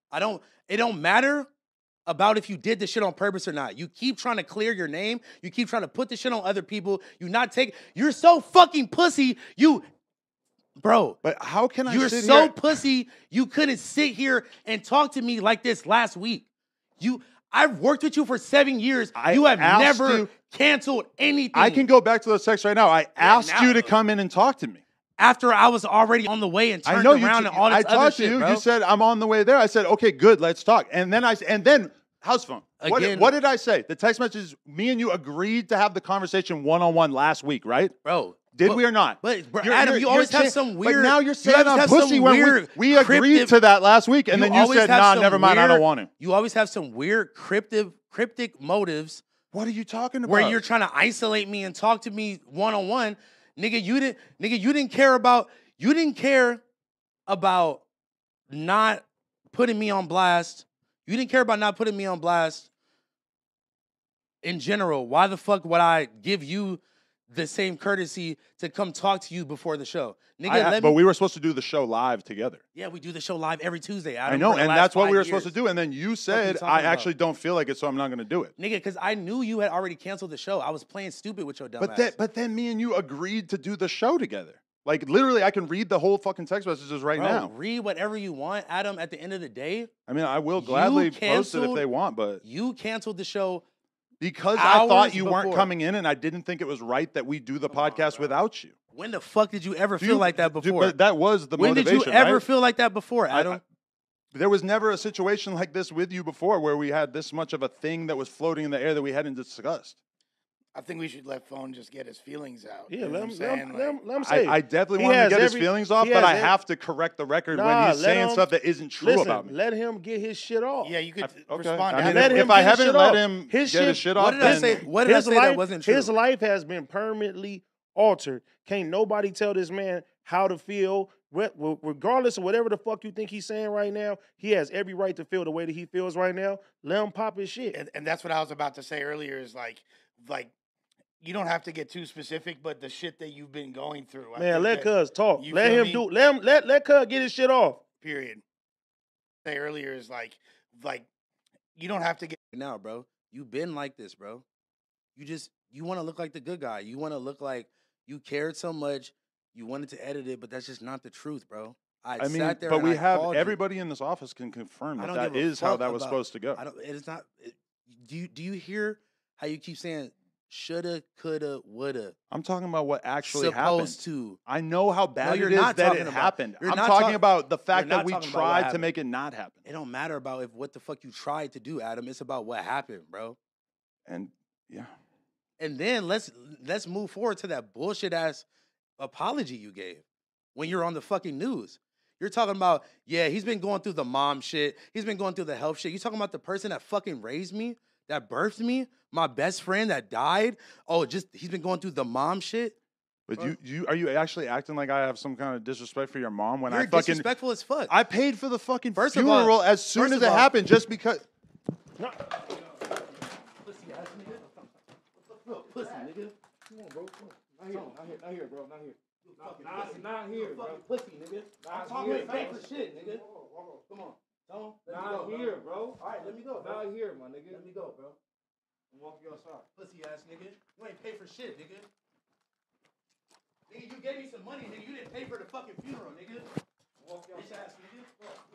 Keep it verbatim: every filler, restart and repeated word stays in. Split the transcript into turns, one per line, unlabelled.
I don't. It don't matter about if you did the shit on purpose or not. You keep trying to clear your name. You keep trying to put the shit on other people. You not take. You're so fucking pussy. You, bro.
But how can I?
You're
sit
so
here?
pussy. You couldn't sit here and talk to me like this last week. You. I've worked with you for seven years.
I
you have
asked
never
you-
canceled anything.
I can go back to those texts right now. I asked
now-
you to come in and talk to me.
After I was already on the way and turned
I know you.
around and all this
I
other
talked to
shit,
you.
bro.
You said I'm on the way there. I said okay, good. Let's talk. And then I and then house phone. What,
Again-
what did I say? The text message. Me and you agreed to have the conversation one on one last week, right?
Bro.
Did
but-
we or not?
But, bro,
You're-
Adam,
you're-
you always
you're
have
cha-
some weird.
But now you're
you
saying
always
I'm
have some
pussy when we,
weird
we agreed
cryptic-
to that last week, and
you
then you
always
said,
have
"Nah,
some
never mind. I don't
weird-
want to."
You always have some weird cryptic, cryptic motives
What are you talking about?
where you're trying to isolate me and talk to me one on one, nigga. You didn't, nigga. You didn't care about. You didn't care about not putting me on blast. You didn't care about not putting me on blast. In general, why the fuck would I give you the same courtesy to come talk to you before the show, nigga?
I-
let
but
me,
we were supposed to do the show live together.
yeah, we do the show live every Tuesday. Adam,
I know,
for the
and
last
that's what
five
we were
years.
supposed to do. And then you
you
said,
talking
"I
about?
actually don't feel like it, so I'm not going to do it."
Nigga, because I knew you had already canceled the show. I was playing stupid with your dumb
But
ass.
then, but then me and you agreed to do the show together. Like literally, I can read the whole fucking text messages right
Bro,
now.
read whatever you want, Adam. At the end of the day,
I mean, I will
You
gladly post it if
canceled-
they want, but
you canceled the show.
because I thought
hours
you weren't
before.
coming in, and I didn't think it was right that we do the podcast without you.
When the fuck did you ever
Do
feel
you-
like that
do-
before?
But that was the
when did
motivation.
you ever
right?
feel like that before,
I-
Adam?
I- There was never a situation like this with you before where we had this much of a thing that was floating in the air that we hadn't discussed.
I think we should let Phone just get his feelings out.
Yeah,
You know
let
what
him,
I'm
let
saying?
him,
Like,
let him, let him say.
I, I definitely
He
want him to
has
get his
every-
feelings off,
he
but
has
I
every-
have to correct the record
Nah,
when he's
let
saying
him-
stuff that isn't true
Listen,
about me.
let him get his shit off.
yeah, you could
I- okay.
respond.
I
to
mean,
let
if,
him
if I
get his
haven't
shit
let
off.
him
His
get his
shit-
shit
what
off,
did I
then
say? What did I
his
say
life,
that wasn't true?
His life has been permanently altered. Can't nobody tell this man how to feel. Re- Regardless of whatever the fuck you think he's saying right now, he has every right to feel the way that he feels right now. Let him pop his shit.
and, and that's what I was about to say earlier. Is like, like you don't have to get too specific, but the shit that you've been going through. I
Man,
think
let
that-
Cuz talk.
you
Let
feel
him
me?
do. Let him. Let let Cuz get his shit off.
Period. Say earlier is like, like you don't have to get.
now, bro. You've been like this, bro. You just you want to look like the good guy. You want to look like you cared so much. You wanted to edit it, but that's just not the truth, bro. I,
I mean,
sat there
but
and
we
I
have
called you.
everybody in this office can confirm
I
that
don't
that
give a
is how
fuck
that was
about-
supposed to go.
I don't. It is not. It, do you do you hear how you keep saying shoulda, coulda, woulda?
I'm talking about what actually
Supposed
happened.
to.
I know how bad
you're
it is
not
that
talking
it
about-
happened.
you're
I'm
not
talking
talk-
about the fact
you're
that
not
we
talking about what
tried to
happened.
make it not happen.
It don't matter about if what the fuck you tried to do, Adam. It's about what happened, bro.
And yeah,
And then let's let's move forward to that bullshit ass apology you gave when you're on the fucking news. You're talking about, yeah, he's been going through the mom shit. He's been going through the health shit. You talking about the person that fucking raised me, that birthed me, my best friend that died? Oh, just he's been going through the mom shit?
but you you are you actually acting like I have some kind of disrespect for your mom when
You're
I fucking
disrespectful as fuck.
I paid for the fucking
First of all-
funeral as soon
first
as
of
it
all-
happened just because.
Pussy ass nigga. Pussy nigga.
Come on, bro. Come on. Not here. Not here. Not here, bro. Not here.
Nah, it's not here, bro. Pussy nigga. I'm talking
here,
fake
bro.
for shit, nigga. Come on. Tell him. Let me
Not
go, bro.
here, bro.
All right, let me go, bro.
Not here, my nigga.
Let me go, bro.
I'm walking you outside.
Pussy ass nigga. You ain't pay for shit, nigga. Nigga, you gave me some money, nigga. You didn't pay for the fucking funeral, nigga.
Walk you
Bitch
outside.
ass nigga.